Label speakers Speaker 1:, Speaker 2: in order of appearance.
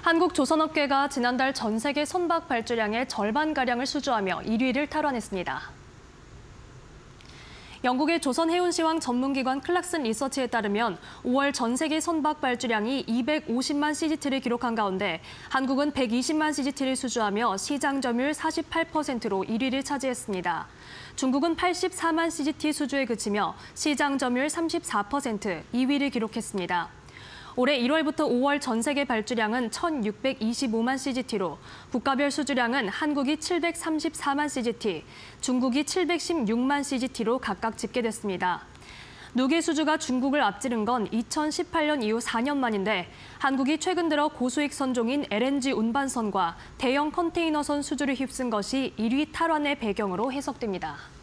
Speaker 1: 한국조선업계가 지난달 전 세계 선박 발주량의 절반가량을 수주하며 1위를 탈환했습니다. 영국의 조선해운시황 전문기관 클락슨 리서치에 따르면 5월 전 세계 선박 발주량이 250만 CGT를 기록한 가운데 한국은 120만 CGT를 수주하며 시장 점유율 48%로 1위를 차지했습니다. 중국은 84만 CGT 수주에 그치며 시장 점유율 34%, 2위를 기록했습니다. 올해 1월부터 5월 전 세계 발주량은 1,625만 CGT로 국가별 수주량은 한국이 734만 CGT, 중국이 716만 CGT로 각각 집계됐습니다. 누계 수주가 중국을 앞지른 건 2018년 이후 4년 만인데 한국이 최근 들어 고수익 선종인 LNG 운반선과 대형 컨테이너선 수주를 휩쓴 것이 1위 탈환의 배경으로 해석됩니다.